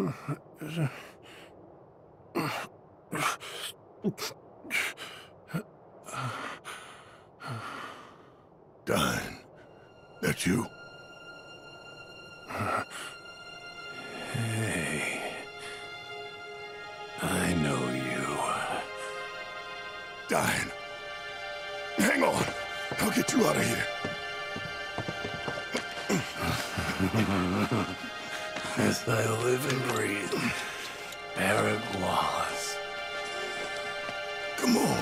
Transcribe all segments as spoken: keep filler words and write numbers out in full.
Dyne, that you? Hey, I know you. Dyne, hang on. I'll get you out of here. As I live and breathe, Barrett Wallace. Come on.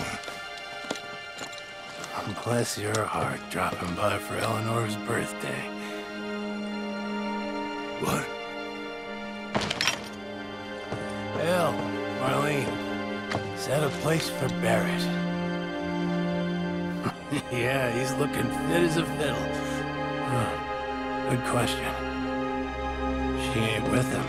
Bless your heart, dropping by for Eleanor's birthday. What? Hell, Marlene, set a place for Barrett. Yeah, he's looking fit as a fiddle. Huh. Good question. She ain't with him.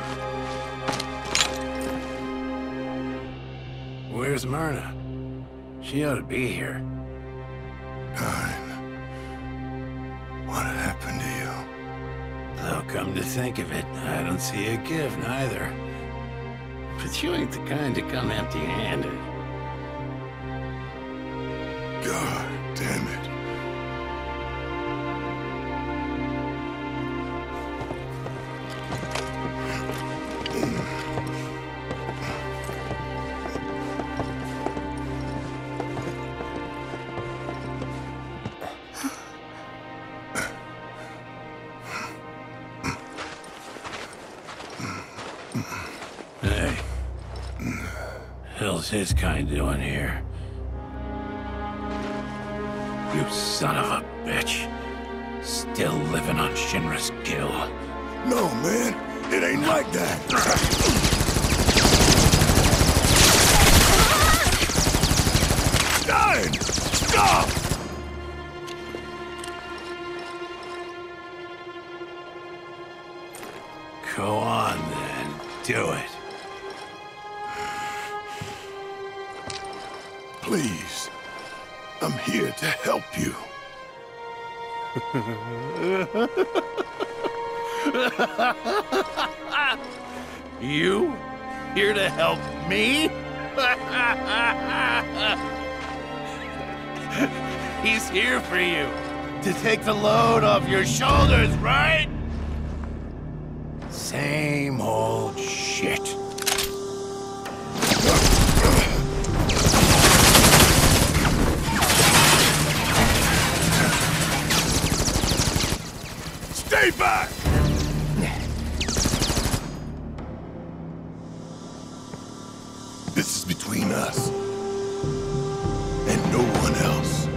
Where's Myrna? She ought to be here. Dyne, what happened to you? Though come to think of it, I don't see a gift neither. But you ain't the kind to come empty-handed. God damn it. Hey. Hell's his kind doing here? You son of a bitch. Still living on Shinra's kill. No, man. It ain't like that. Dyne! Stop! Go on, then. Do it. Please. I'm here to help you. You? Here to help me? He's here for you. To take the load off your shoulders, right? Same old shit. Stay back! This is between us. And no one else.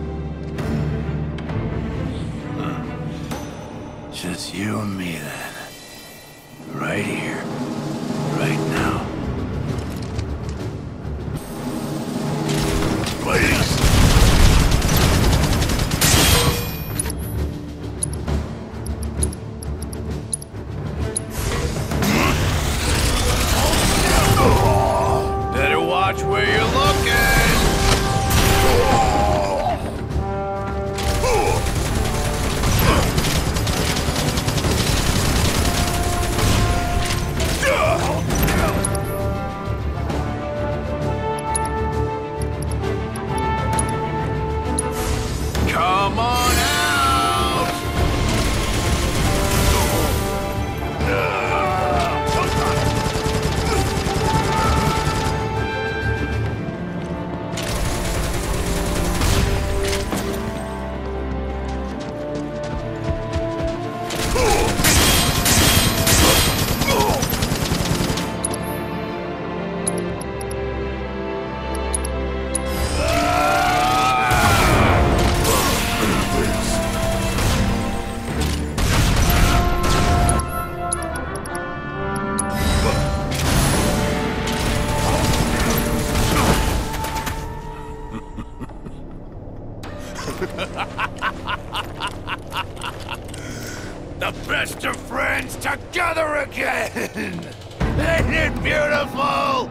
Just you and me, then. Right here. Right now. Please! Better watch where you're looking! Come on out! The best of friends together again! Ain't it beautiful?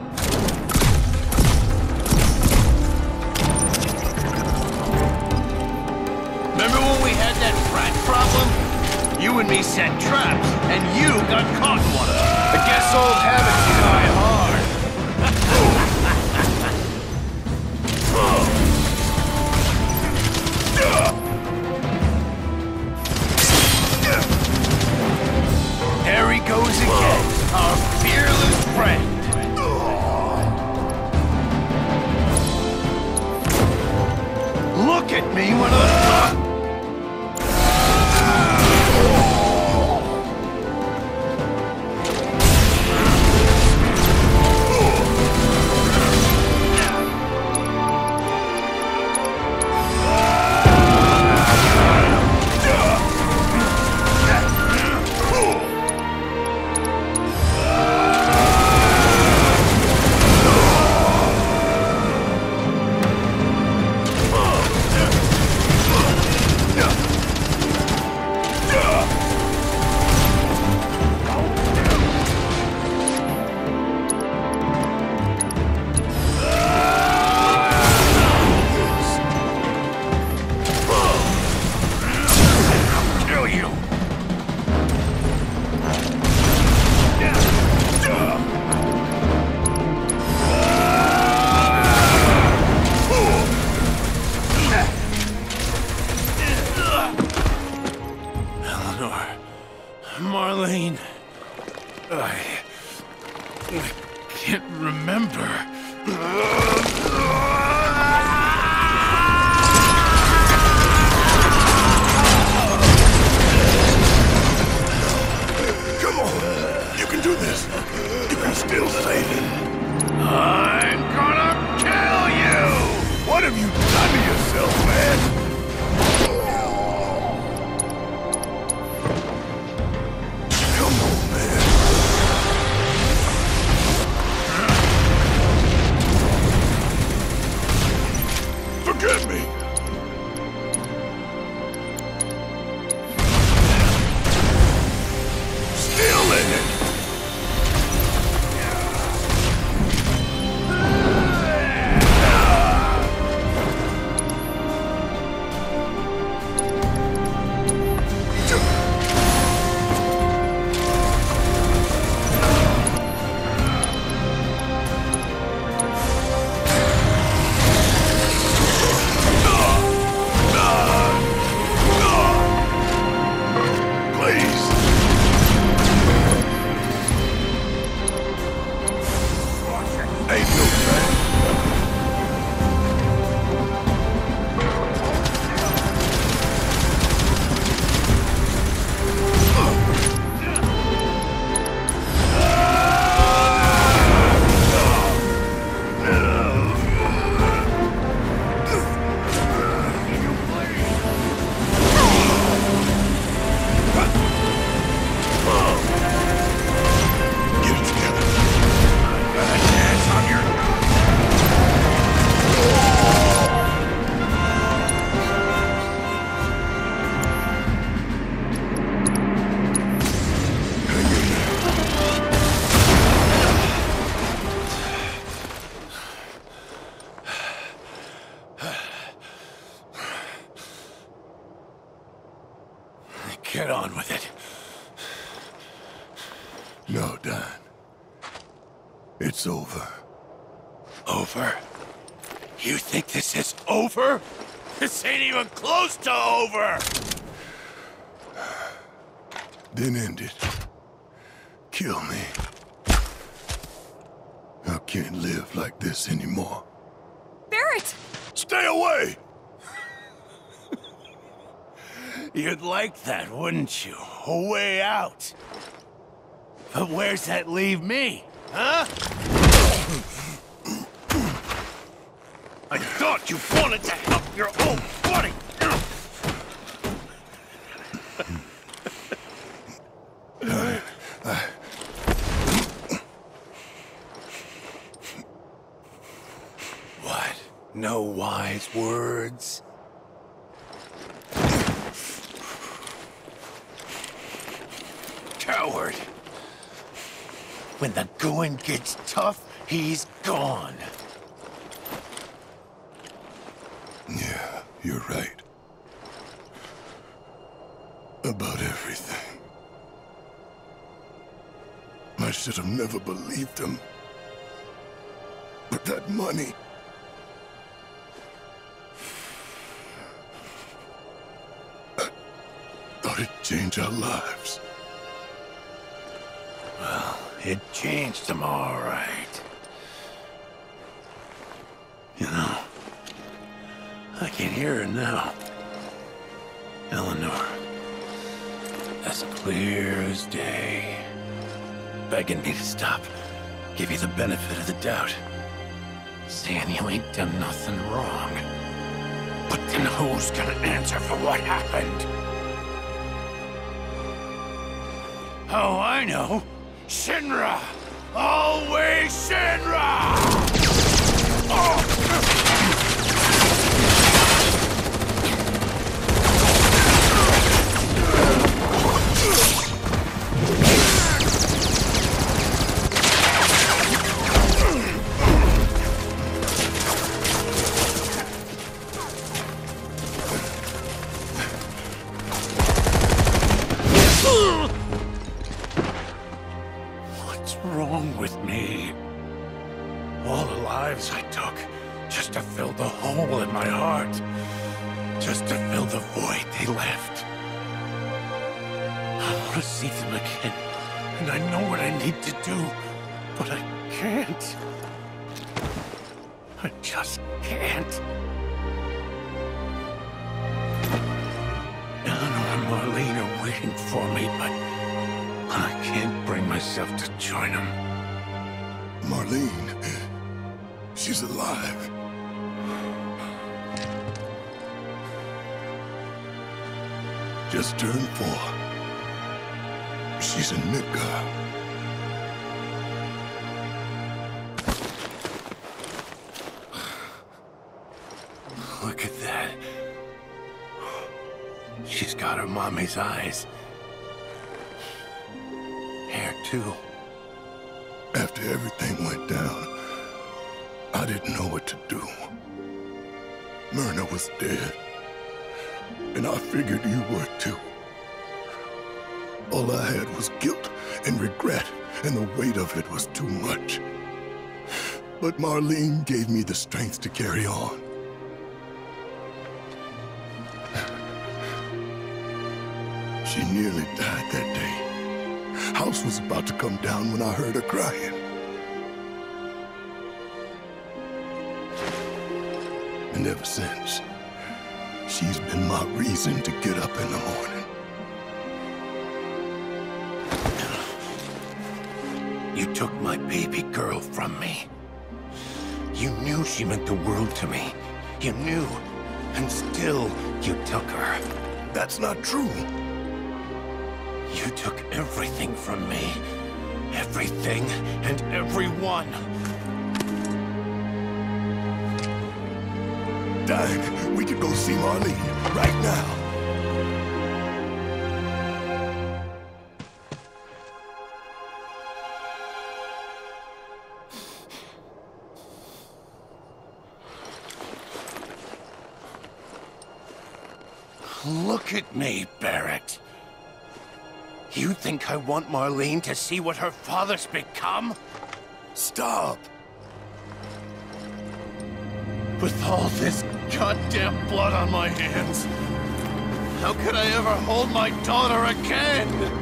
Remember when we had that rat problem? You and me set traps, and you got caught in one of them. Guess old habits die hard. There he goes again, our fearless friend. Look at me when I... Marlene, I... I can't remember. Come on! You can do this! You can still save him! I'm gonna kill you! What have you done to yourself, man? Forget me! Still in it! Get on with it. No, Don. It's over. Over? You think this is over? This ain't even close to over! Then end it. Kill me. I can't live like this anymore. Barret! Stay away! You'd like that, wouldn't you? A way out. But where's that leave me, huh? I thought you wanted to help your own buddy! I, I... What? No wise words? Coward. When the going gets tough, he's gone. Yeah, you're right. About everything. My should have never believed him. But that money... I thought it'd change our lives. Well, it changed them all right. You know, I can hear her now. Eleanor. As clear as day. Begging me to stop. Give you the benefit of the doubt. Saying you ain't done nothing wrong. But then who's gonna answer for what happened? Oh, I know. Shinra! Always Shinra! Oh! What's wrong with me? All the lives I took, just to fill the hole in my heart. Just to fill the void they left. I want to see them again, and I know what I need to do, but I can't. I just can't. Eleanor and Marlene are waiting for me, but I can't bring myself to join them. Marlene, she's alive. Just turned four. She's in Midgar. Look at that. She's got her mommy's eyes. Hair, too. After everything went down, I didn't know what to do. Myrna was dead. And I figured you were too. All I had was guilt and regret, and the weight of it was too much. But Marlene gave me the strength to carry on. She nearly died that day. House was about to come down when I heard her crying. And ever since, she's been my reason to get up in the morning. You took my baby girl from me. You knew she meant the world to me. You knew, and still you took her. That's not true. You took everything from me. Everything and everyone. Dad, we could go see Marlene right now. Look at me, Barrett. You think I want Marlene to see what her father's become? Stop! With all this goddamn blood on my hands, how could I ever hold my daughter again?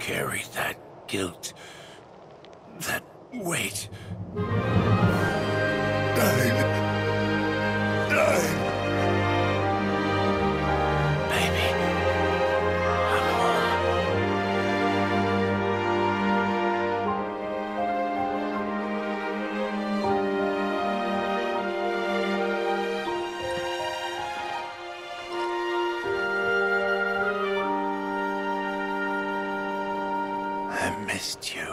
carry that guilt, that weight. Dying. Dying. Baby, I'm home. I missed you.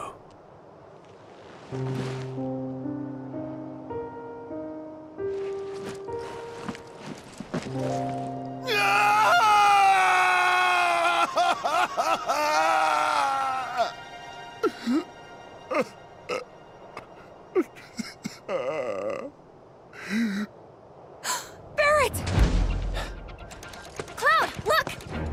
Barret! Cloud, look!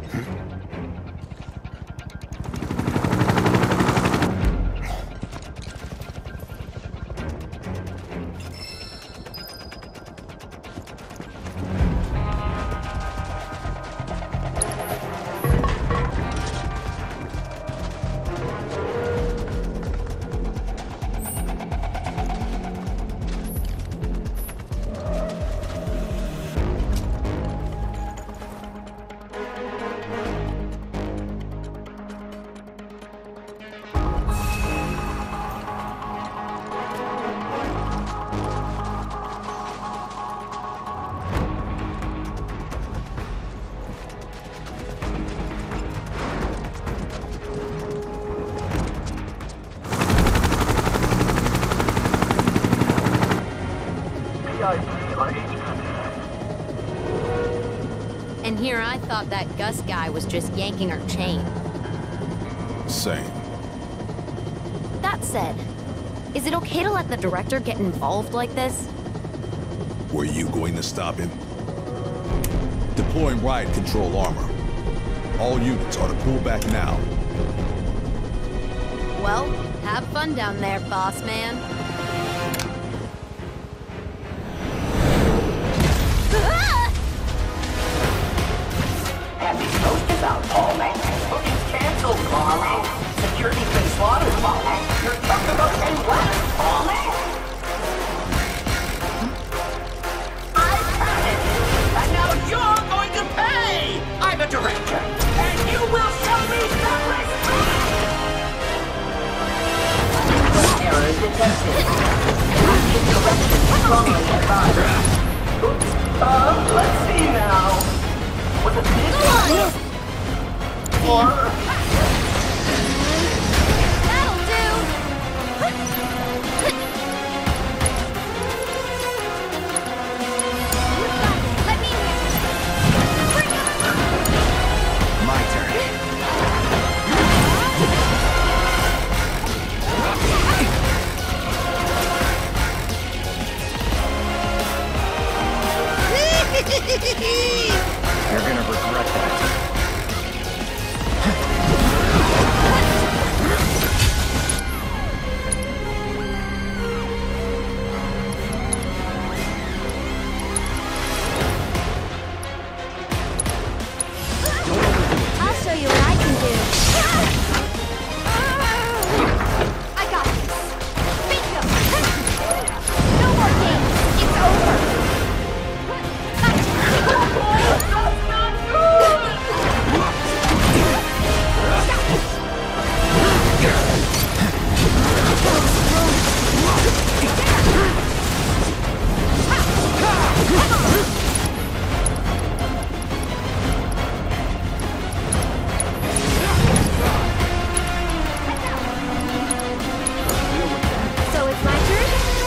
And here I thought that Gus guy was just yanking our chain. Same. That said, is it okay to let the director get involved like this? Were you going to stop him? Deploying riot control armor. All units are to pull back now. Well, have fun down there, boss man. Have these posters out, Paul, man. Booking's canceled, Paul, man. Security's been slaughtered, Paul, man. You're talking about ten weapons, Paul, man. I counted you, and now you're going to pay! I'm a director, and you will show me some respect! Error detected. Active direction strongly advised. Oops. Uh, let's see now. Was it this one? Or... That'll do! Let me in here! My turn. You're gonna regret that. I'll show you what I can do. I got this. Bingo! No more games. It's over. So it's my turn?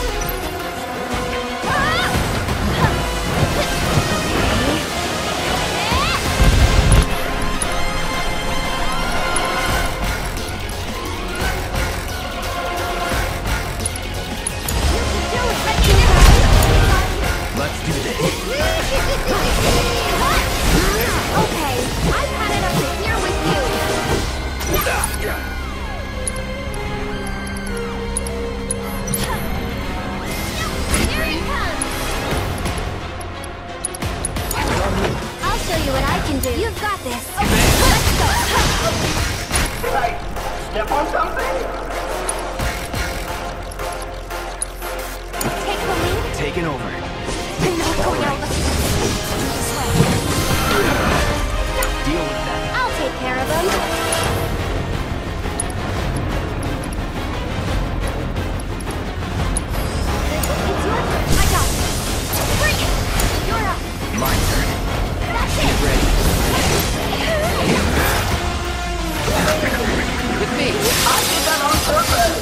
Let's do this. Okay, I've had it up to here with you. Here it comes. I'll show you what I can do. You've got this. Let's go. Right. step on something? Take the lead. Taking over. You're not going out of the... This way. Deal with that. I'll take care of them. It's your turn. I got it. Bring it. You're up. My turn. That's Get it. ready. With me. I did that on purpose.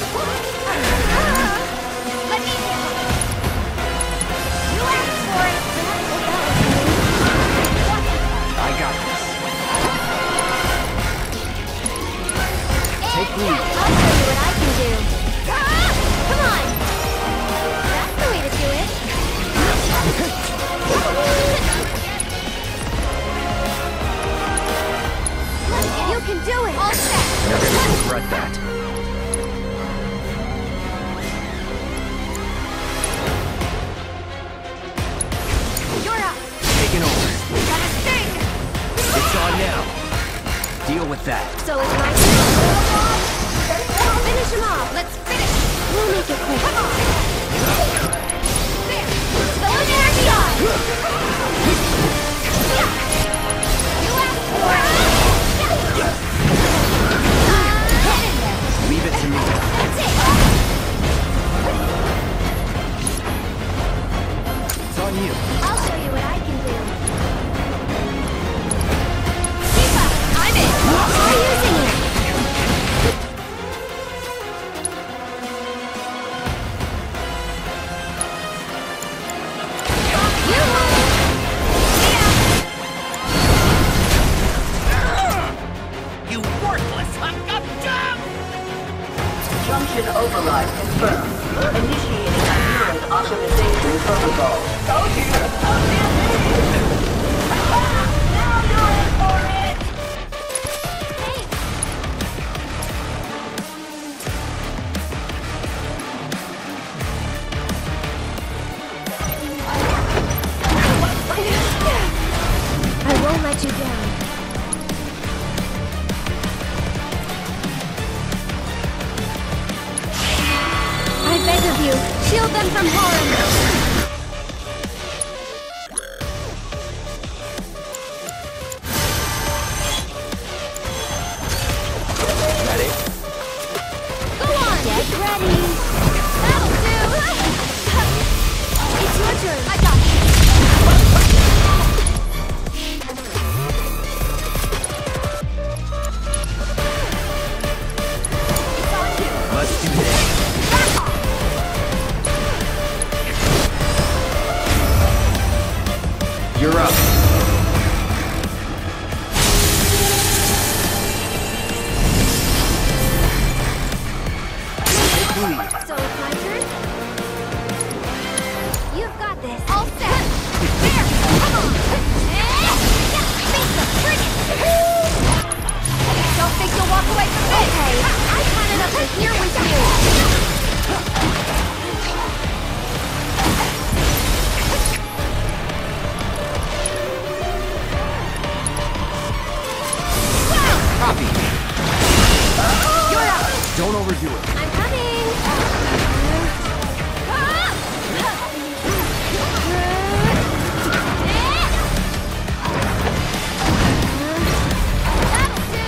Let me handle it. You asked for it. I got this. Take lead. I'll show you what I can do. Ah! Come on. That's the way to do it. You can do it. All set. You're gonna regret that. You're up. Taking over. Got a sting. It's on now. Deal with that. So it's my turn. Finish him off. Let's finish. We'll make it quick. Come on. There. Solidarity on. You asked for it. Get in there. Leave it to me. That's it. It's on you. I'll show you what I can do. Keep up. I'm in. Try using it. You won't. You worthless hunk of junk! Junction override confirmed. Initiating adherent optimization protocol. Told you. Told you. Now you're in for it. I won't let you down. I beg of you, shield them from harm. Got it? Go on! Get ready! That'll do! It's your turn! I got it! It's on you! Let's do this. Back off! You're up. Take lead. So it's my turn? You've got this. All set. There. Come on. Yeah, face them. Bring it. Don't think you'll walk away from this. Okay. I've had enough of here with you. Copy. You're up. Don't overdo it. I'm coming. That'll do.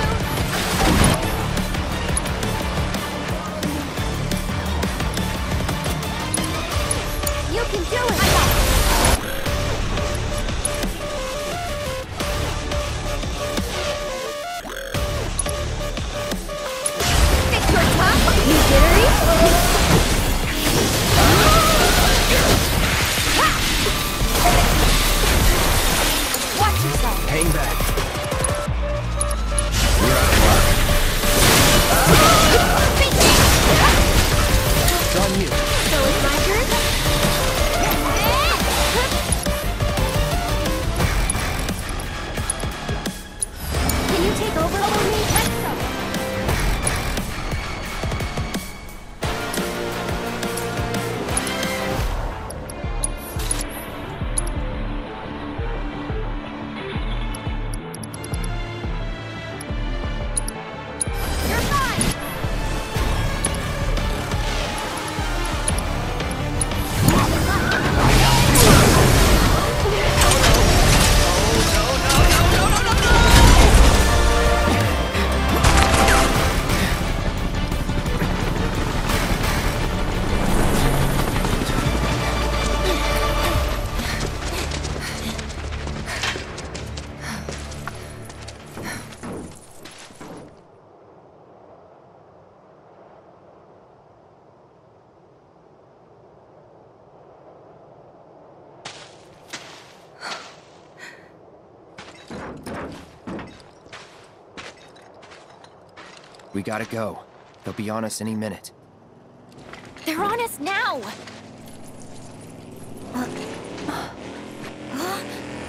You can do it. I got it. Think you're tough? You jittery? We gotta go. They'll be on us any minute. They're on us now! Uh, huh?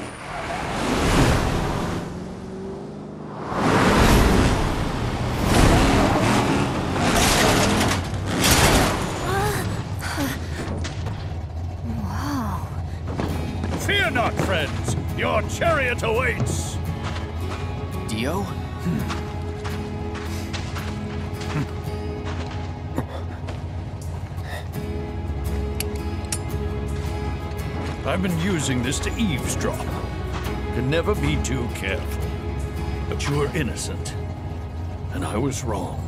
Fear not, friends! Your chariot awaits! Dio? I've been using this to eavesdrop. Can never be too careful. But you were innocent, and I was wrong.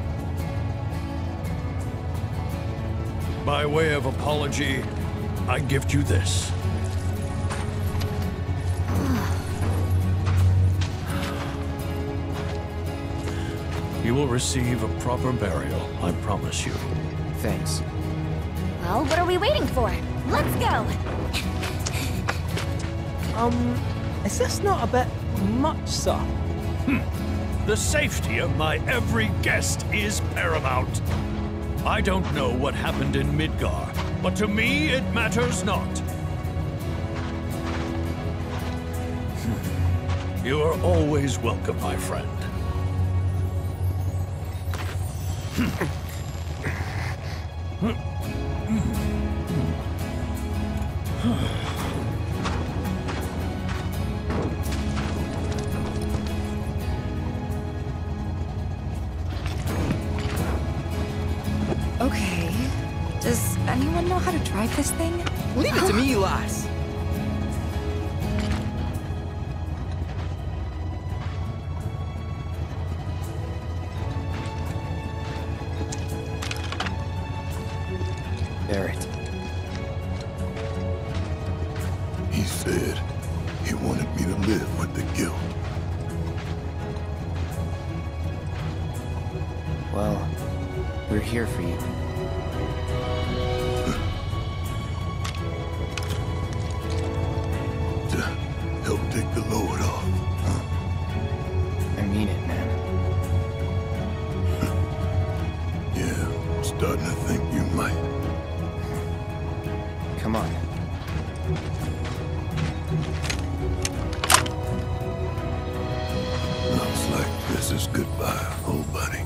By way of apology, I gift you this. You will receive a proper burial, I promise you. Thanks. Well, what are we waiting for? Let's go! Um, is this not a bit much, sir? Hmm. The safety of my every guest is paramount. I don't know what happened in Midgar, but to me it matters not. Hmm. You are always welcome, my friend. Okay. Does anyone know how to drive this thing? Leave it to me, lass. Barrett. He said he wanted me to live with the guilt. Well, we're here for you. To help take the load off, huh? I mean it, man. Yeah, I'm starting to think you might. Come on. Looks like this is goodbye, old buddy.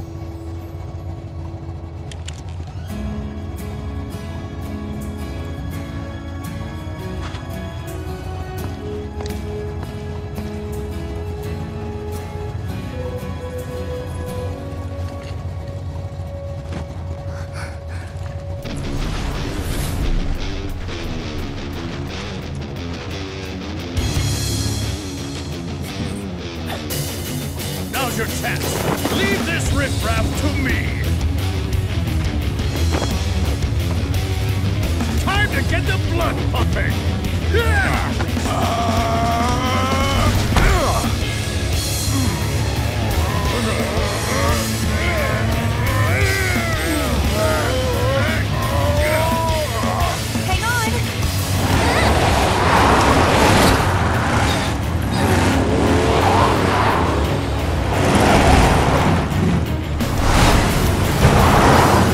Now's your chance. Leave this riffraff to me. Time to get the blood pumping. Yeah! Hang on!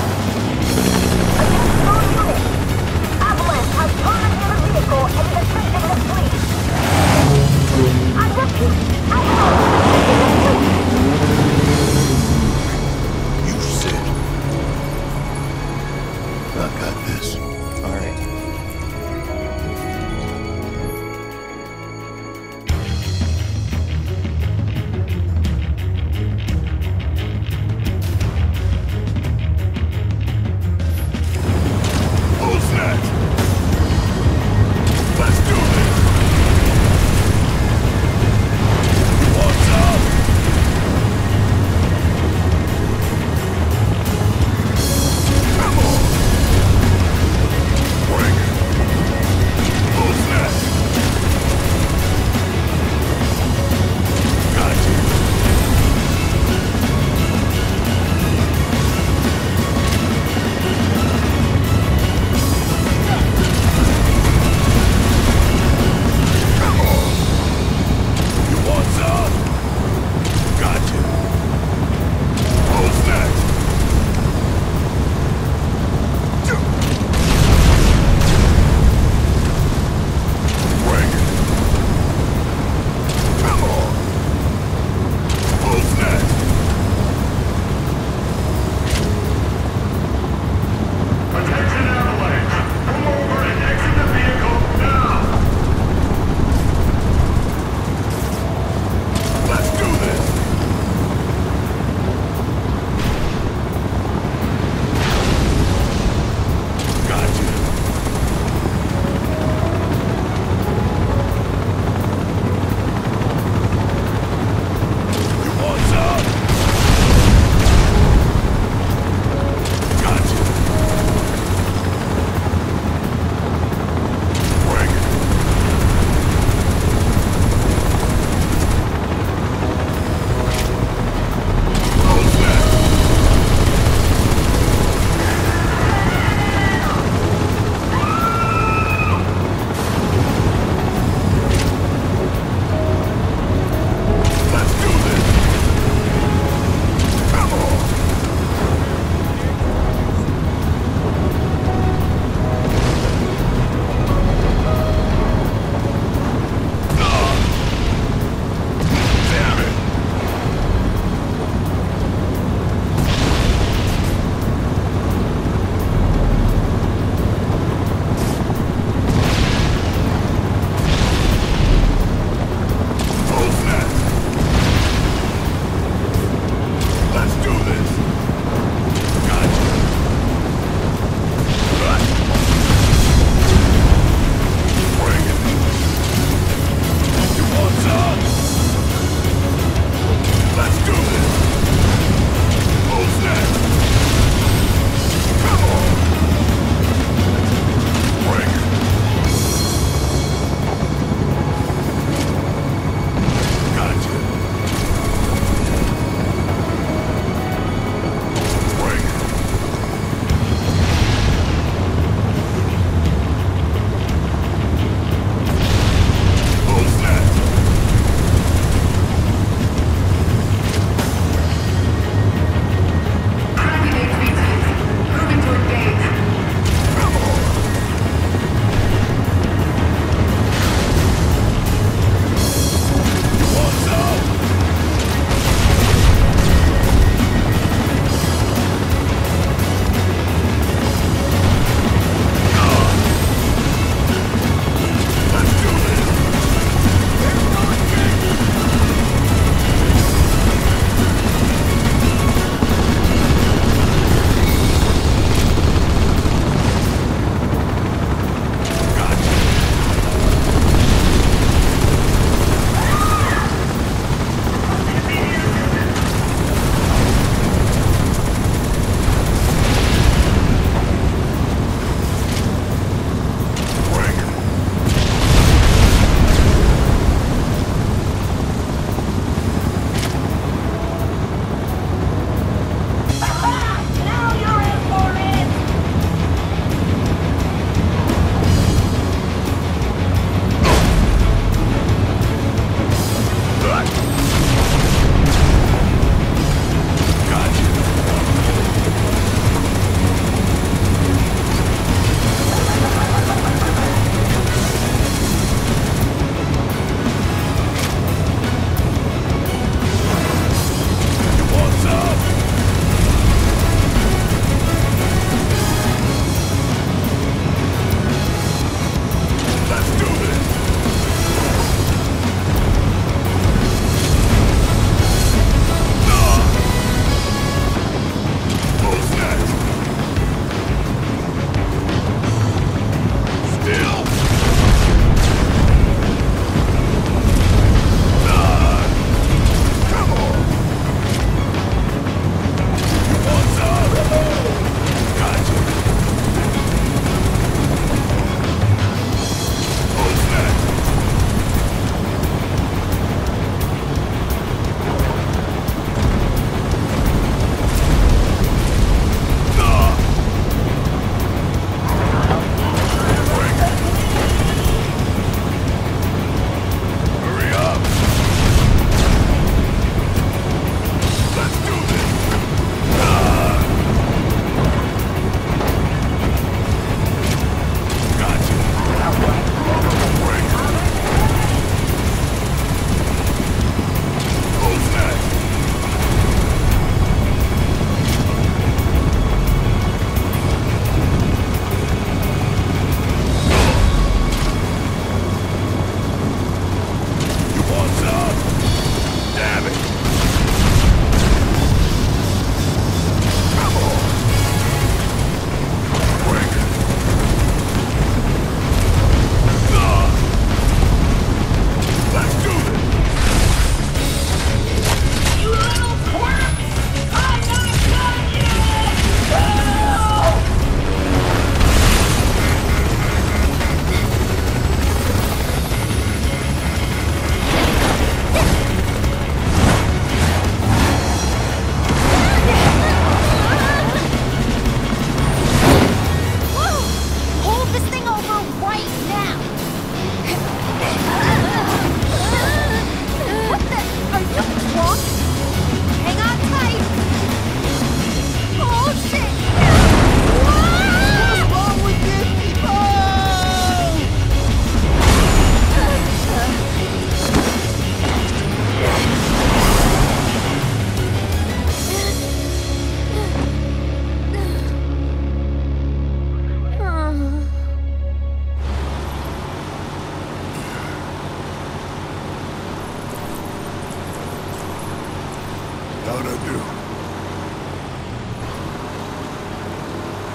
Avalanche has tormented the vehicle and is attempting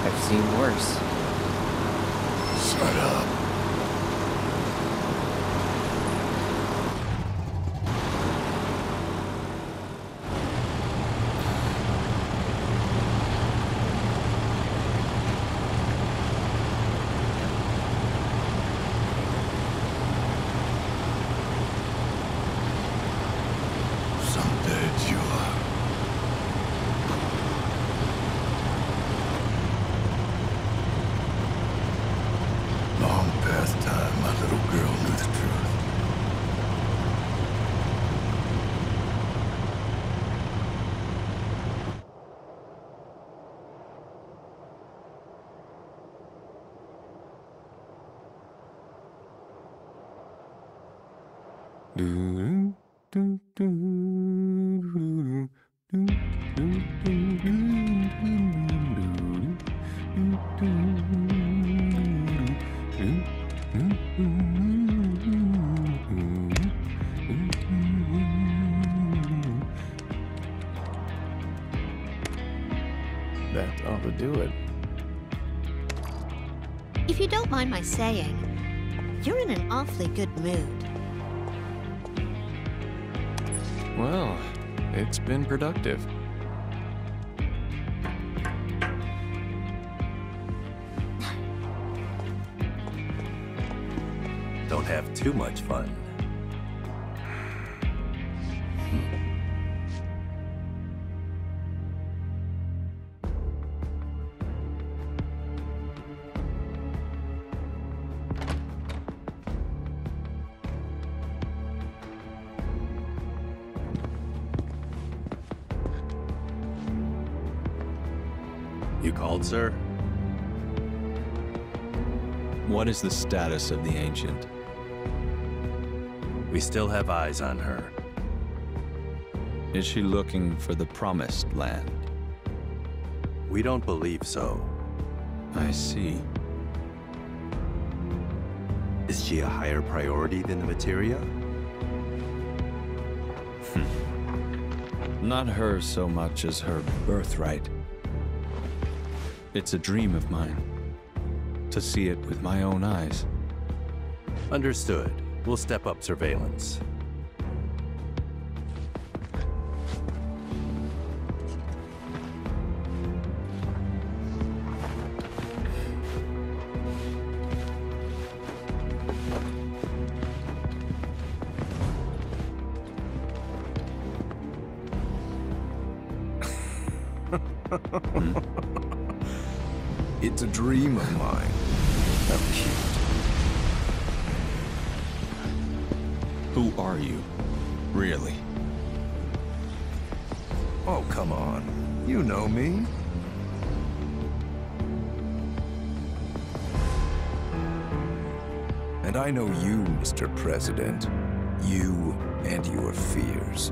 I've seen worse. Shut up. Someday, you are. Long past time my little girl knew the truth. That ought to do it. If you don't mind my saying, you're in an awfully good mood. Well, it's been productive. Don't have too much fun. You called, sir? What is the status of the Ancient? We still have eyes on her. Is she looking for the Promised Land? We don't believe so. I see. Is she a higher priority than the Materia? Not her so much as her birthright. It's a dream of mine, to see it with my own eyes. Understood. We'll step up surveillance. It's a dream of mine. How cute. Who are you, really? Oh, come on. You know me. And I know you, Mister President. You and your fears.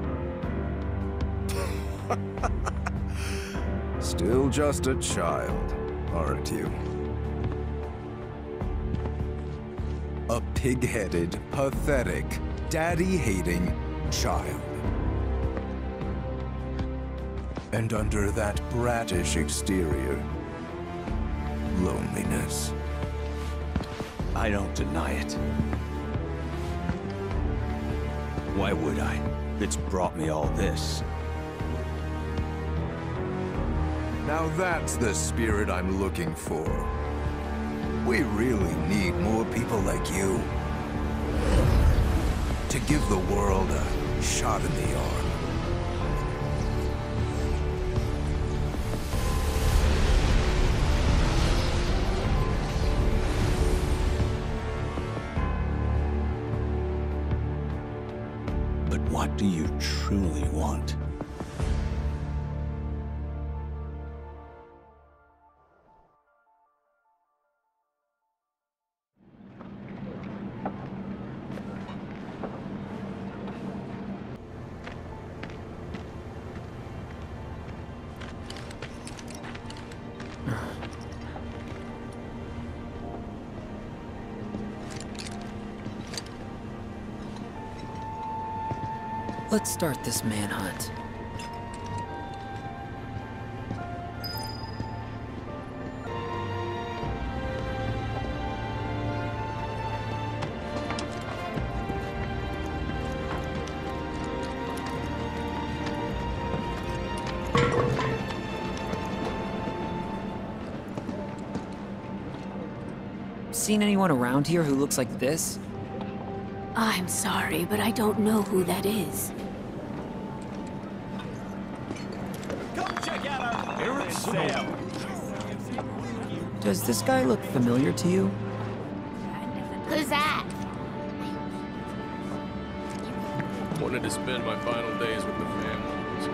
Still just a child, aren't you? A pig-headed, pathetic, daddy-hating child. And under that brattish exterior, loneliness. I don't deny it. Why would I? It's brought me all this. Now that's the spirit I'm looking for. We really need more people like you. To give the world a shot in the arm. But what do you truly want? Let's start this manhunt. seen anyone around here who looks like this? I'm sorry, but I don't know who that is. Come check out our Eric sale. Does this guy look familiar to you? Who's that? Wanted to spend my final days with the family.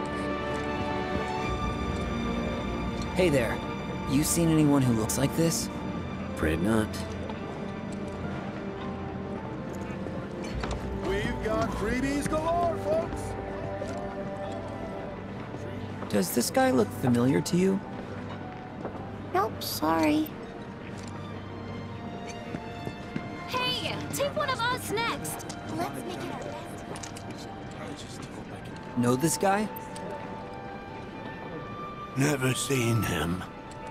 Hey there. You seen anyone who looks like this? Afraid not. We've got freebies galore, folks! Does this guy look familiar to you? Nope, sorry. Hey, take one of us next. Let's make it our best. Know this guy? Never seen him.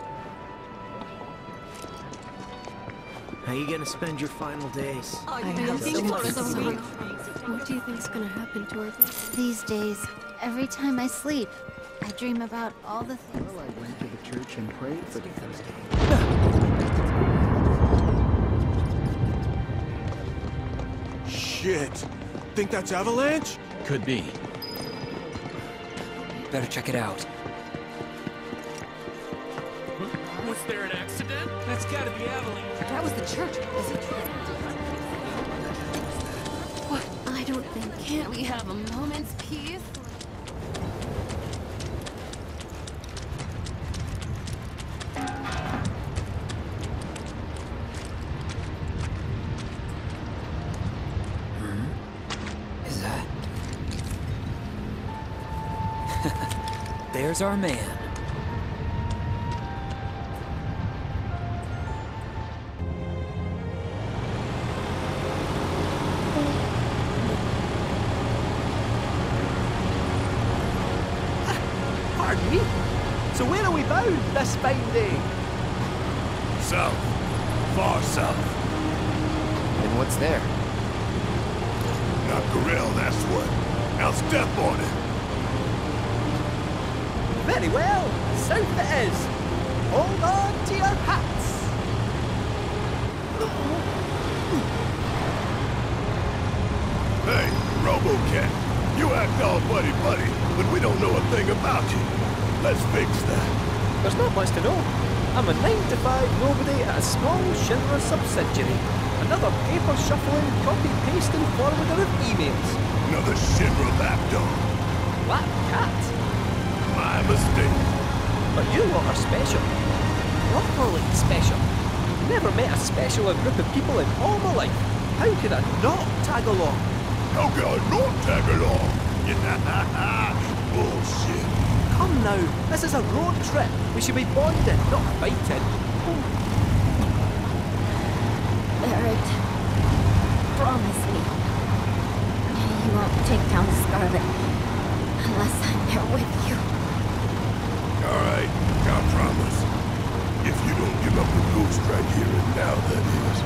How you gonna spend your final days? I have so much to say. What do you think's gonna happen to her? These days, every time I sleep, I dream about all the things. Well, I went to the church and prayed for the Thursday. Shit! Think that's Avalanche? Could be. Better check it out. Was there an accident? That's gotta be Avalanche. That was the church. Is it? What? I don't think. Can't we have a moment's peace? Is that... There's our man. Pardon me? So where are we bound this fine day? South. Far south. And what's there? Not Corel, that's what. Now step on it. Very well, south it is. Hold on to your hats. Hey, RoboCat. You act all buddy-buddy, but we don't know a thing about you. Let's fix that. There's not much to know. I'm a nine to five nobody at a small Shinra subsidiary. Another paper-shuffling, copy-pasting forwarder of emails. Another Shinra lapdog. Black cat. My mistake. But you lot are special. Properly special. Never met a specialer group of people in all my life. How could I not tag along? How can I not tag along? Bullshit. Come now, this is a road trip. We should be bonding, not fighting. Barrett, promise me you won't take down Scarlet unless I'm there with you. All right, I promise. If you don't give up the ghost right here and now, that is.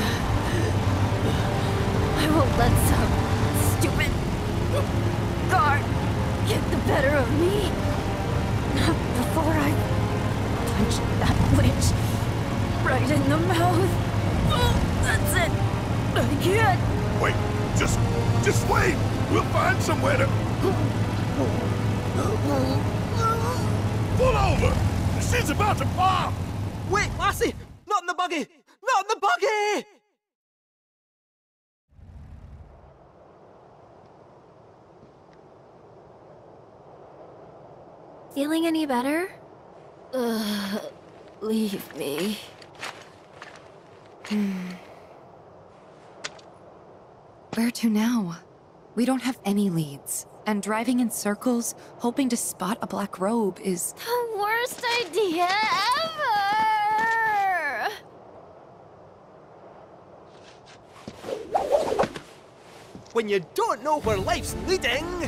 I won't let some stupid guard get the better of me. Not before I punch that witch right in the mouth. Oh, that's it. I can't. Wait, just, just wait. We'll find somewhere to. Pull over. She's about to pop. Wait, Lassie! Not in the buggy! Not in the buggy! Feeling any better? Ugh, leave me. Hmm. Where to now? We don't have any leads. And driving in circles, hoping to spot a black robe is... The worst idea ever! When you don't know where life's leading...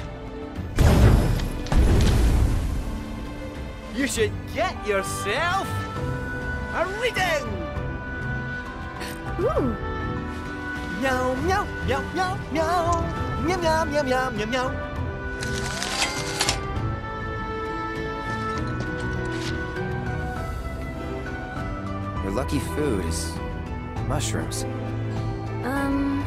You should get yourself a reading! Ooh! Meow, meow, meow, meow, meow! Meow, meow, meow, meow, meow, meow! Your lucky food is Mushrooms. Um...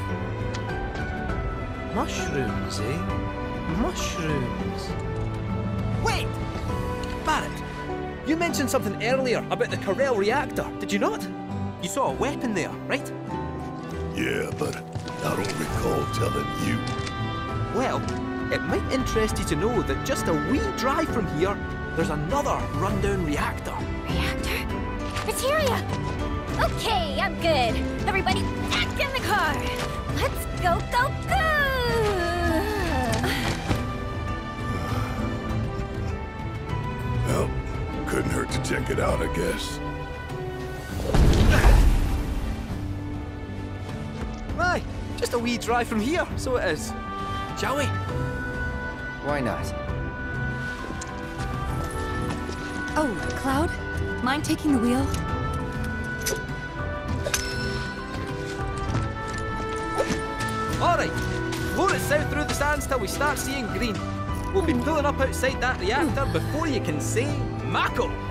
Mushrooms, eh? Mushrooms. Wait! Barrett, you mentioned something earlier about the Corel reactor, did you not? You saw a weapon there, right? Yeah, but I don't recall telling you. Well, it might interest you to know that just a wee drive from here, there's another rundown reactor. Reactor? Materia! Okay, I'm good. Everybody back in the car. Let's go, go, go! Well, couldn't hurt to check it out, I guess. Aye, just a wee drive from here, so it is. Shall we? Why not? Oh, Cloud? Mind taking the wheel? Alright, float it south through the sands till we start seeing green. We'll be pulling up outside that reactor before you can say Mako!